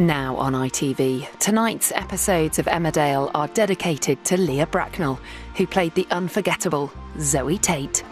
Now on ITV, tonight's episodes of Emmerdale are dedicated to Leah Bracknell, who played the unforgettable Zoe Tate.